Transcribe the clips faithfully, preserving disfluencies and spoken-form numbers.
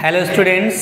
Hello students,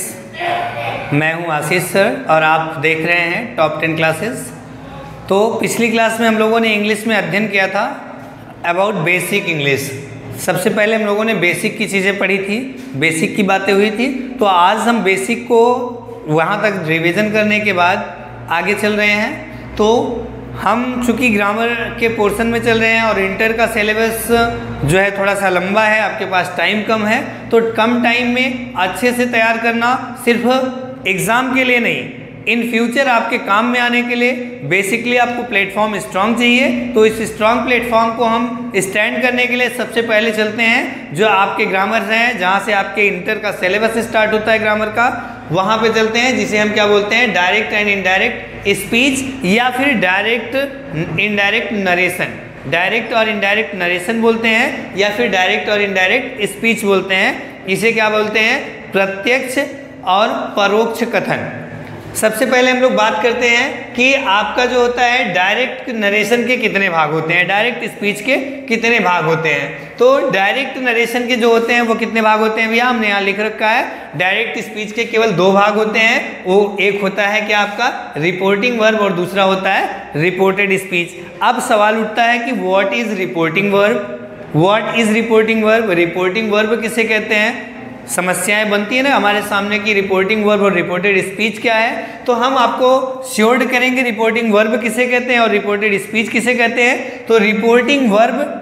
मैं हूं आशीष sir और आप देख रहे हैं टॉप टेन क्लासेस। तो पिछली क्लास में हम लोगों ने इंग्लिश में अध्ययन किया था अबाउट बेसिक इंग्लिश। सबसे पहले हम लोगों ने बेसिक की चीज़ें पढ़ी थी, बेसिक की बातें हुई थी। तो आज हम बेसिक को वहाँ तक रिवीजन करने के बाद आगे चल रहे हैं। तो हम चूँकि ग्रामर के पोर्शन में चल रहे हैं और इंटर का सिलेबस जो है थोड़ा सा लंबा है, आपके पास टाइम कम है, तो कम टाइम में अच्छे से तैयार करना सिर्फ एग्ज़ाम के लिए नहीं, इन फ्यूचर आपके काम में आने के लिए बेसिकली आपको प्लेटफॉर्म स्ट्रांग चाहिए। तो इस स्ट्रांग प्लेटफॉर्म को हम स्टैंड करने के लिए सबसे पहले चलते हैं जो आपके ग्रामर हैं, जहाँ से आपके इंटर का सिलेबस स्टार्ट होता है ग्रामर का, वहाँ पे चलते हैं, जिसे हम क्या बोलते हैं, डायरेक्ट एंड इनडायरेक्ट स्पीच या फिर डायरेक्ट इनडायरेक्ट नरेशन। डायरेक्ट और इनडायरेक्ट नरेशन बोलते हैं या फिर डायरेक्ट और इनडायरेक्ट स्पीच बोलते हैं। इसे क्या बोलते हैं, प्रत्यक्ष और परोक्ष कथन। सबसे पहले हम लोग बात करते हैं कि आपका जो होता है डायरेक्ट नरेशन के कितने भाग होते हैं, डायरेक्ट स्पीच के कितने भाग होते हैं। तो डायरेक्ट नरेशन के जो होते हैं वो कितने भाग होते हैं भैया, हमने यहाँ लिख रखा है। डायरेक्ट स्पीच के केवल दो भाग होते हैं। वो एक होता है कि आपका रिपोर्टिंग वर्ब और दूसरा होता है रिपोर्टेड स्पीच। अब सवाल उठता है कि what is reporting verb, what is reporting verb, reporting verb किसे कहते हैं। समस्याएं बनती है ना हमारे सामने की रिपोर्टिंग वर्ब और रिपोर्टेड स्पीच क्या है। तो हम आपको श्योर्ड करेंगे रिपोर्टिंग वर्ब किसे कहते हैं और रिपोर्टेड स्पीच किसे कहते हैं। तो रिपोर्टिंग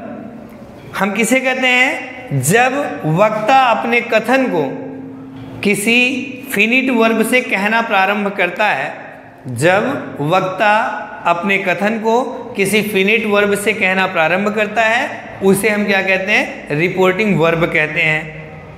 वर्ब हम किसे कहते हैं, जब वक्ता अपने कथन को किसी फिनिट वर्ब से कहना प्रारंभ करता है, जब वक्ता अपने कथन को किसी फिनिट वर्ब से कहना प्रारंभ करता है, उसे हम क्या कहते हैं, रिपोर्टिंग वर्ब कहते हैं।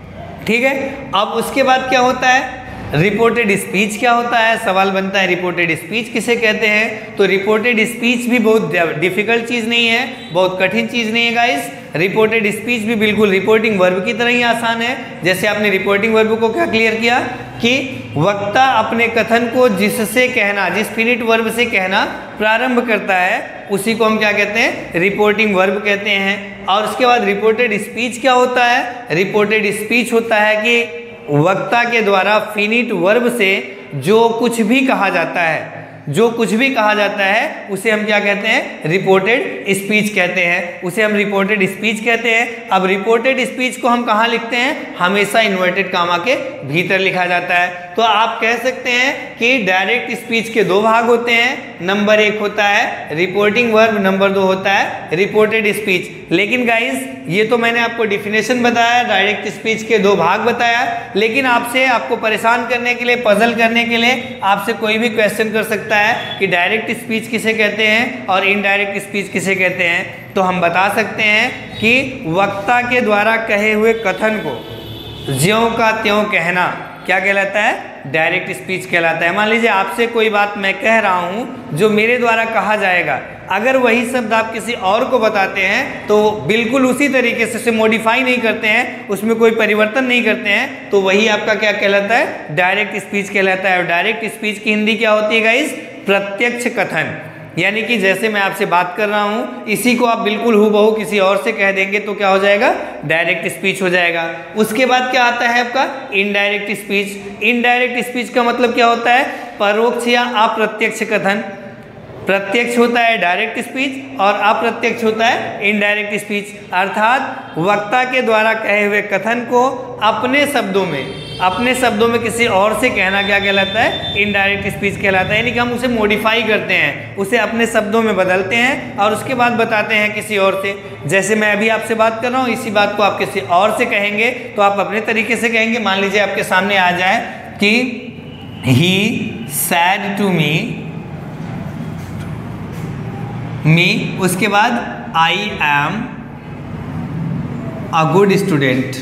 ठीक है। अब उसके बाद क्या होता है, रिपोर्टेड स्पीच क्या होता है। सवाल बनता है रिपोर्टेड स्पीच किसे कहते हैं। तो रिपोर्टेड स्पीच भी बहुत डिफिकल्ट चीज़ नहीं है, बहुत कठिन चीज़ नहीं है गाइस। रिपोर्टेड स्पीच भी बिल्कुल रिपोर्टिंग वर्ब की तरह ही आसान है। जैसे आपने रिपोर्टिंग वर्ब को क्या क्लियर किया कि वक्ता अपने कथन को जिससे कहना, जिस फिनिट वर्ब से कहना प्रारंभ करता है, उसी को हम क्या कहते हैं, रिपोर्टिंग वर्ब कहते हैं। और उसके बाद रिपोर्टेड स्पीच क्या होता है, रिपोर्टेड स्पीच होता है कि वक्ता के द्वारा फिनिट वर्ब से जो कुछ भी कहा जाता है, जो कुछ भी कहा जाता है उसे हम क्या कहते हैं, रिपोर्टेड स्पीच कहते हैं, उसे हम रिपोर्टेड स्पीच कहते हैं। अब रिपोर्टेड स्पीच को हम कहाँ लिखते हैं, हमेशा इन्वर्टेड कामा के भीतर लिखा जाता है। तो आप कह सकते हैं कि डायरेक्ट स्पीच के दो भाग होते हैं। नंबर एक होता है रिपोर्टिंग वर्ब, नंबर दो होता है रिपोर्टेड स्पीच। लेकिन गाइस ये तो मैंने आपको डिफिनेशन बताया, डायरेक्ट स्पीच के दो भाग बताया, लेकिन आपसे आपको परेशान करने के लिए, पजल करने के लिए आपसे कोई भी क्वेश्चन कर सकता है कि डायरेक्ट स्पीच किसे कहते हैं और इनडायरेक्ट स्पीच किसे कहते हैं। तो हम बता सकते हैं कि वक्ता के द्वारा कहे हुए कथन को ज्यों का त्यों कहना क्या कहलाता है, डायरेक्ट स्पीच कहलाता है। मान लीजिए आपसे कोई बात मैं कह रहा हूँ जो मेरे द्वारा कहा जाएगा, अगर वही शब्द आप किसी और को बताते हैं तो बिल्कुल उसी तरीके से उसे मॉडिफाई नहीं करते हैं, उसमें कोई परिवर्तन नहीं करते हैं, तो वही आपका क्या कहलाता है, डायरेक्ट स्पीच कहलाता है। और डायरेक्ट स्पीच की हिंदी क्या होती है गाइस, प्रत्यक्ष कथन। यानी कि जैसे मैं आपसे बात कर रहा हूँ, इसी को आप बिल्कुल हूबहू किसी और से कह देंगे तो क्या हो जाएगा, डायरेक्ट स्पीच हो जाएगा। उसके बाद क्या आता है आपका, इनडायरेक्ट स्पीच। इनडायरेक्ट स्पीच का मतलब क्या होता है, परोक्ष या अप्रत्यक्ष कथन। प्रत्यक्ष होता है डायरेक्ट स्पीच और अप्रत्यक्ष होता है इनडायरेक्ट स्पीच। अर्थात वक्ता के द्वारा कहे हुए कथन को अपने शब्दों में, अपने शब्दों में किसी और से कहना क्या कहलाता है, इनडायरेक्ट स्पीच कहलाता है। यानी कि हम उसे मॉडिफाई करते हैं, उसे अपने शब्दों में बदलते हैं और उसके बाद बताते हैं किसी और से। जैसे मैं अभी आपसे बात कर रहा हूँ, इसी बात को आप किसी और से कहेंगे तो आप अपने तरीके से कहेंगे। मान लीजिए आपके सामने आ जाए कि ही सैड टू मी मी उसके बाद I am a good student.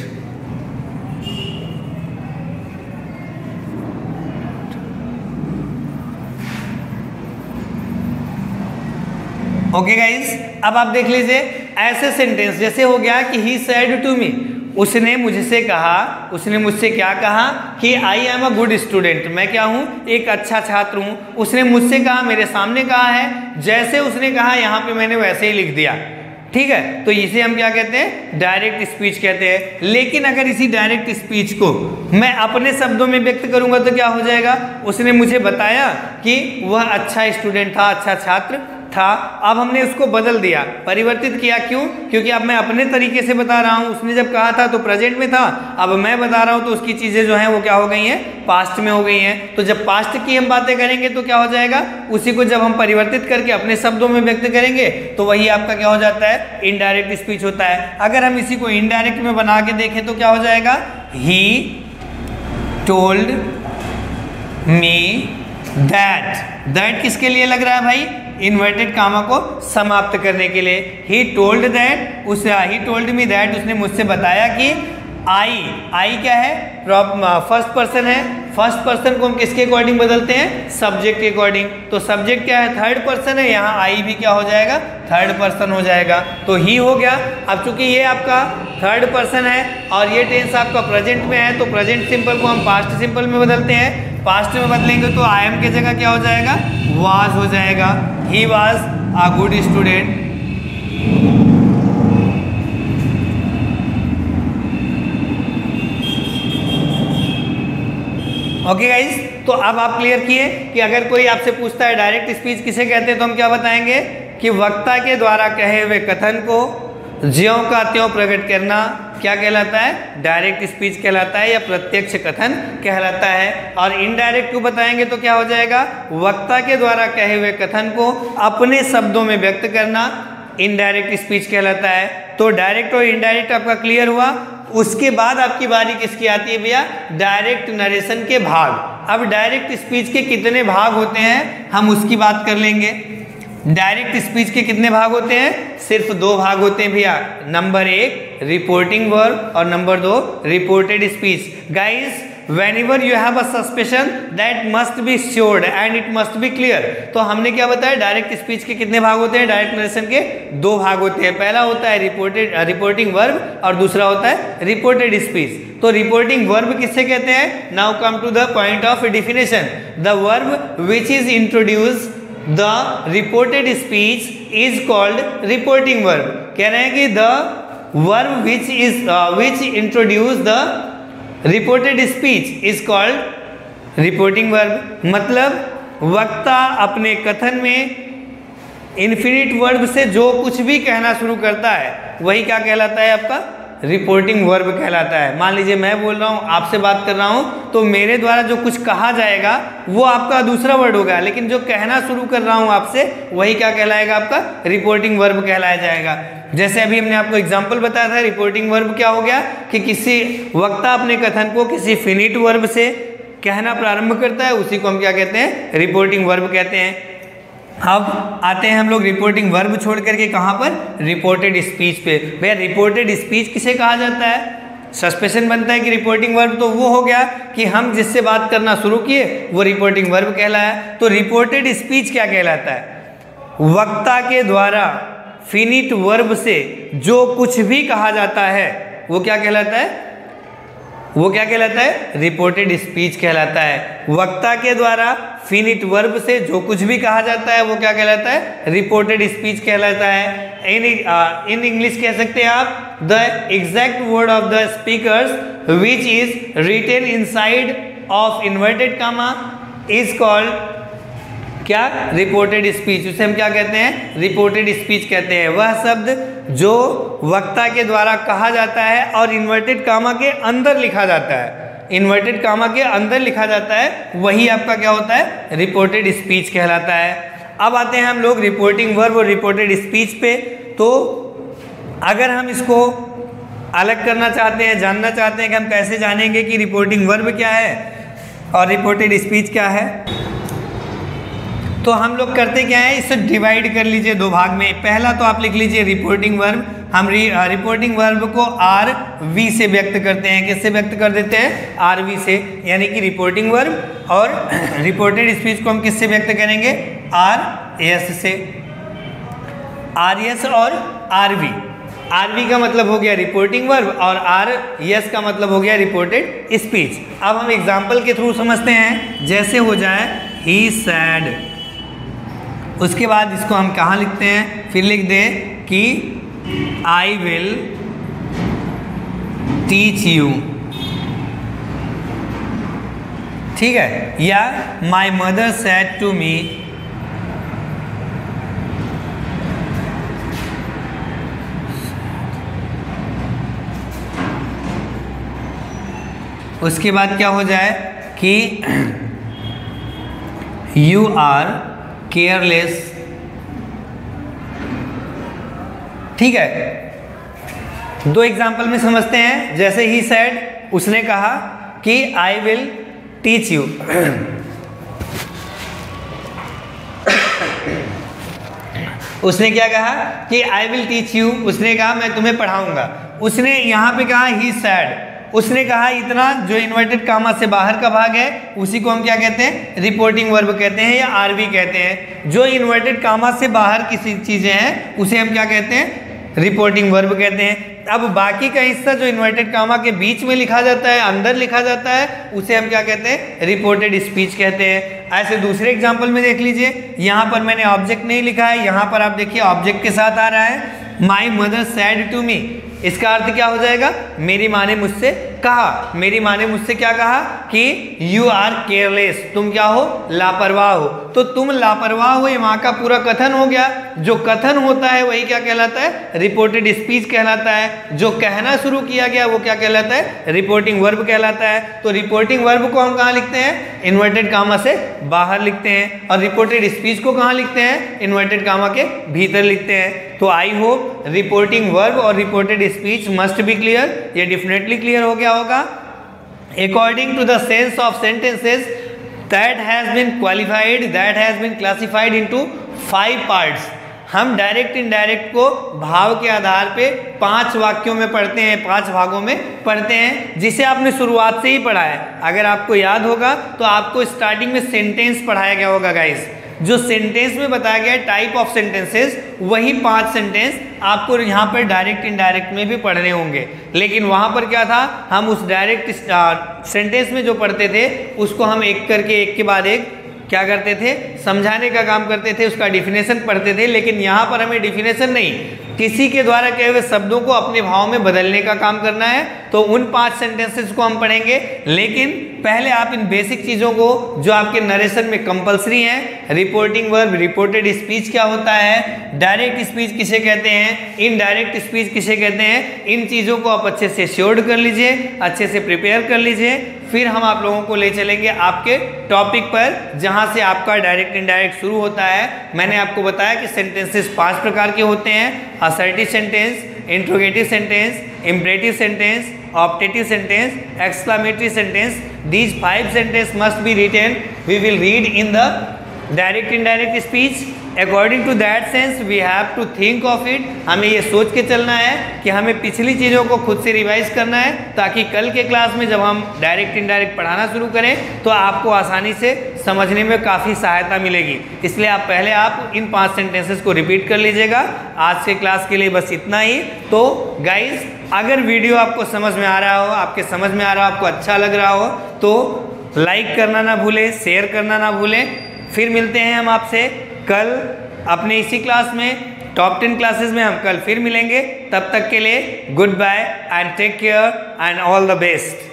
Okay guys, अब आप देख लीजिए ऐसे सेंटेंस जैसे हो गया कि ही सेड टू मी, उसने मुझसे कहा, उसने मुझसे क्या कहा कि I am a good student, मैं क्या हूँ, एक अच्छा छात्र हूँ। उसने मुझसे कहा, मेरे सामने कहा है, जैसे उसने कहा यहाँ पे मैंने वैसे ही लिख दिया। ठीक है, तो इसे हम क्या कहते हैं, डायरेक्ट स्पीच कहते हैं। लेकिन अगर इसी डायरेक्ट स्पीच को मैं अपने शब्दों में व्यक्त करूंगा तो क्या हो जाएगा, उसने मुझे बताया कि वह अच्छा स्टूडेंट था, अच्छा छात्र था, अब हमने उसको बदल दिया, परिवर्तित किया। क्यों? क्योंकि अब मैं अपने तरीके से बता रहा हूं, उसने जब कहा था तो प्रेजेंट में था, अब मैं बता रहा हूं तो उसकी चीजें जो हैं वो क्या हो गई हैं, पास्ट में हो गई हैं। तो जब पास्ट की हम बातें करेंगे तो क्या हो जाएगा, उसी को जब हम परिवर्तित करके अपने शब्दों में व्यक्त करेंगे तो वही आपका क्या हो जाता है, इनडायरेक्ट स्पीच होता है। अगर हम इसी को इनडायरेक्ट में बना के देखें तो क्या हो जाएगा, he told me that. That किसके लिए लग रहा है भाई, इन्वर्टेड कामा को समाप्त करने के लिए। ही टोल्ड दैट, उस ही टोल्ड मी दैट, उसने मुझसे बताया कि आई, आई क्या है, फर्स्ट पर्सन है। फर्स्ट पर्सन को हम किसके अकॉर्डिंग बदलते हैं, सब्जेक्ट के अकॉर्डिंग। तो सब्जेक्ट क्या है, थर्ड पर्सन है, यहाँ आई भी क्या हो जाएगा, थर्ड पर्सन हो जाएगा। तो ही हो गया। अब चूंकि ये आपका थर्ड पर्सन है और ये टेंस आपका प्रेजेंट में है, तो प्रेजेंट सिंपल को हम पास्ट सिंपल में बदलते हैं। पास्ट में बदलेंगे तो आई एम की जगह क्या हो जाएगा, वाज हो जाएगा। He was a good student. Okay guys, तो अब आप क्लियर किए कि अगर कोई आपसे पूछता है डायरेक्ट स्पीच किसे कहते हैं, तो हम क्या बताएंगे कि वक्ता के द्वारा कहे हुए कथन को ज्यों का त्यों प्रकट करना क्या कहलाता है, डायरेक्ट स्पीच कहलाता है या प्रत्यक्ष कथन कहलाता है। और इनडायरेक्ट को बताएंगे तो क्या हो जाएगा, वक्ता के द्वारा कहे हुए कथन को अपने शब्दों में व्यक्त करना इनडायरेक्ट स्पीच कहलाता है। तो डायरेक्ट और इनडायरेक्ट आपका क्लियर हुआ। उसके बाद आपकी बारी किसकी आती है भैया, डायरेक्ट नरेशन के भाग। अब डायरेक्ट स्पीच के कितने भाग होते हैं हम उसकी बात कर लेंगे। डायरेक्ट स्पीच के कितने भाग होते हैं, सिर्फ दो भाग होते हैं भैया। नंबर एक रिपोर्टिंग वर्ब और नंबर दो reported speech. Guys, whenever you have a suspicion that must be assured and it must be clear। तो हमने क्या बताया, डायरेक्ट स्पीच के कितने भाग होते हैं, डायरेक्ट नरेशन के दो भाग होते हैं। पहला होता है रिपोर्टेड रिपोर्टिंग वर्ब और दूसरा होता है रिपोर्टेड स्पीच। तो रिपोर्टिंग वर्ब किससे कहते हैं, now come to the point of definition. The verb which is introduce the reported speech is called reporting verb. कह रहे हैं कि the verb which is which introduce the reported speech is called reporting verb. मतलब वक्ता अपने कथन में infinite verb से जो कुछ भी कहना शुरू करता है वही क्या कहलाता है, आपका रिपोर्टिंग वर्ब कहलाता है। मान लीजिए मैं बोल रहा हूँ, आपसे बात कर रहा हूँ, तो मेरे द्वारा जो कुछ कहा जाएगा वो आपका दूसरा वर्ड होगा, लेकिन जो कहना शुरू कर रहा हूँ आपसे वही क्या कहलाएगा, आपका रिपोर्टिंग वर्ब कहलाया जाएगा। जैसे अभी हमने आपको एग्जाम्पल बताया था, रिपोर्टिंग वर्ब क्या हो गया कि किसी वक्ता अपने कथन को किसी फिनिट वर्ब से कहना प्रारंभ करता है, उसी को हम क्या कहते हैं, रिपोर्टिंग वर्ब कहते हैं। अब आते हैं हम लोग रिपोर्टिंग वर्ब छोड़ करके कहाँ पर, रिपोर्टेड स्पीच पे। भैया रिपोर्टेड स्पीच किसे कहा जाता है, सस्पेंशन बनता है कि रिपोर्टिंग वर्ब तो वो हो गया कि हम जिससे बात करना शुरू किए वो रिपोर्टिंग वर्ब कहलाया। तो रिपोर्टेड स्पीच क्या कहलाता है, वक्ता के द्वारा फिनिट वर्ब से जो कुछ भी कहा जाता है वो क्या कहलाता है, वो क्या कहलाता है, रिपोर्टेड स्पीच कहलाता है। वक्ता के द्वारा फिनिट वर्ब से जो कुछ भी कहा जाता है वो क्या कहलाता है, रिपोर्टेड स्पीच कहलाता है। इन इन इंग्लिश कह सकते हैं आप, the exact word of the speakers which is written inside of inverted comma is called क्या, रिपोर्टेड स्पीच। उसे हम क्या कहते हैं, रिपोर्टेड स्पीच कहते हैं। वह शब्द जो वक्ता के द्वारा कहा जाता है और इन्वर्टेड कामा के अंदर लिखा जाता है, इन्वर्टेड कामा के अंदर लिखा जाता है, वही आपका क्या होता है, रिपोर्टेड स्पीच कहलाता है। अब आते हैं हम लोग रिपोर्टिंग वर्ब और रिपोर्टेड स्पीच पे। तो अगर हम इसको अलग करना चाहते हैं, जानना चाहते हैं कि हम कैसे जानेंगे कि रिपोर्टिंग वर्ब क्या है और रिपोर्टेड स्पीच क्या है, तो हम लोग करते क्या है, इसे डिवाइड कर लीजिए दो भाग में। पहला तो आप लिख लीजिए रिपोर्टिंग वर्ब। हम रि, रिपोर्टिंग वर्ब को आर वी से व्यक्त करते हैं। किससे व्यक्त कर देते हैं, आर वी से, यानी कि रिपोर्टिंग वर्ब। और रिपोर्टेड स्पीच को हम किससे व्यक्त करेंगे, आर एस से, आर एस और आर वी। आर वी का मतलब हो गया रिपोर्टिंग वर्ब और आर एस का मतलब हो गया रिपोर्टेड स्पीच। अब हम एग्जाम्पल के थ्रू समझते हैं। जैसे हो जाए ही सैड, उसके बाद इसको हम कहाँ लिखते हैं, फिर लिख दें कि आई विल टीच यू, ठीक है। या my mother said to me, उसके बाद क्या हो जाए कि यू आर केयरलेस, ठीक है। दो एग्जाम्पल में समझते हैं। जैसे ही सेड, उसने कहा कि आई विल टीच यू, उसने क्या कहा कि आई विल टीच यू, उसने कहा मैं तुम्हें पढ़ाऊंगा। उसने यहाँ पे कहा ही सेड, उसने कहा इतना, जो इन्वर्टेड कामा से बाहर का भाग है उसी को हम क्या कहते हैं, रिपोर्टिंग वर्ब कहते हैं या आरवी कहते हैं। जो इन्वर्टेड कामा से बाहर की चीजें हैं उसे हम क्या कहते हैं, रिपोर्टिंग वर्ब कहते हैं। अब बाकी का हिस्सा जो इन्वर्टेड कामा के बीच में लिखा जाता है, अंदर लिखा जाता है, उसे हम क्या कहते हैं, रिपोर्टेड स्पीच कहते हैं। ऐसे दूसरे एग्जाम्पल में देख लीजिए, यहाँ पर मैंने ऑब्जेक्ट नहीं लिखा है, यहाँ पर आप देखिए ऑब्जेक्ट के साथ आ रहा है my mother said to me. इसका अर्थ क्या हो जाएगा, मेरी माँ ने मुझसे कहा। मेरी माँ ने मुझसे क्या कहा कि यू आर केयरलेस, तुम क्या हो, लापरवाह हो। तो तुम लापरवाह हो, ये माँ का पूरा कथन हो गया। जो कथन होता है वही क्या कहलाता है, रिपोर्टेड स्पीच कहलाता है। जो कहना शुरू किया गया वो क्या कहलाता है, रिपोर्टिंग वर्ब कहलाता है। तो रिपोर्टिंग वर्ब को हम कहाँ लिखते हैं, इन्वर्टेड कामा से बाहर लिखते हैं, और रिपोर्टेड स्पीच को कहाँ लिखते हैं, इन्वर्टेड कामा के भीतर लिखते हैं। तो आई होप रिपोर्टिंग वर्ब और reported speech must be clear, ये डेफिनेटली क्लियर हो गया होगा। According to the sense of sentences that has been qualified, that has been classified into five parts. हम डायरेक्ट इनडायरेक्ट को भाव के आधार पे पांच वाक्यों में पढ़ते हैं, पांच भागों में पढ़ते हैं, जिसे आपने शुरुआत से ही पढ़ा है। अगर आपको याद होगा तो आपको स्टार्टिंग में सेंटेंस पढ़ाया गया होगा गाइस। जो सेंटेंस में बताया गया है टाइप ऑफ सेंटेंसेस, वही पांच सेंटेंस आपको यहाँ पर डायरेक्ट इनडायरेक्ट में भी पढ़ने होंगे। लेकिन वहाँ पर क्या था, हम उस डायरेक्ट सेंटेंस में जो पढ़ते थे उसको हम एक करके एक के बाद एक क्या करते थे, समझाने का काम करते थे, उसका डिफिनेशन पढ़ते थे। लेकिन यहाँ पर हमें डिफिनेशन नहीं, किसी के द्वारा कहे हुए शब्दों को अपने भाव में बदलने का काम करना है। तो उन पांच सेंटेंसेस को हम पढ़ेंगे। लेकिन पहले आप इन बेसिक चीज़ों को जो आपके नरेशन में कंपलसरी हैं, रिपोर्टिंग वर्ब, रिपोर्टेड स्पीच क्या होता है, डायरेक्ट स्पीच किसे कहते हैं, इनडायरेक्ट स्पीच किसे कहते हैं, इन चीज़ों को आप अच्छे से श्योर्ड कर लीजिए, अच्छे से प्रिपेयर कर लीजिए। फिर हम आप लोगों को ले चलेंगे आपके टॉपिक पर, जहाँ से आपका डायरेक्ट इनडायरेक्ट शुरू होता है। मैंने आपको बताया कि सेंटेंसेस पांच प्रकार के होते हैं, assertive sentence, interrogative sentence, imperative sentence, optative sentence, exclamatory sentence. These five sentences must be written. We will read in the direct indirect speech. According to that sense, we have to think of it. हमें ये सोच के चलना है कि हमें पिछली चीज़ों को खुद से रिवाइज करना है, ताकि कल के क्लास में जब हम डायरेक्ट इनडायरेक्ट पढ़ाना शुरू करें तो आपको आसानी से समझने में काफ़ी सहायता मिलेगी। इसलिए आप पहले आप इन पांच सेंटेंसेस को रिपीट कर लीजिएगा। आज के क्लास के लिए बस इतना ही। तो गाइज, अगर वीडियो आपको समझ में आ रहा हो, आपके समझ में आ रहा हो, आपको अच्छा लग रहा हो, तो लाइक करना ना भूलें, शेयर करना ना भूलें। फिर मिलते हैं हम आपसे कल अपने इसी क्लास में, टॉप टेन क्लासेस में हम कल फिर मिलेंगे। तब तक के लिए good bye and take care and all the best.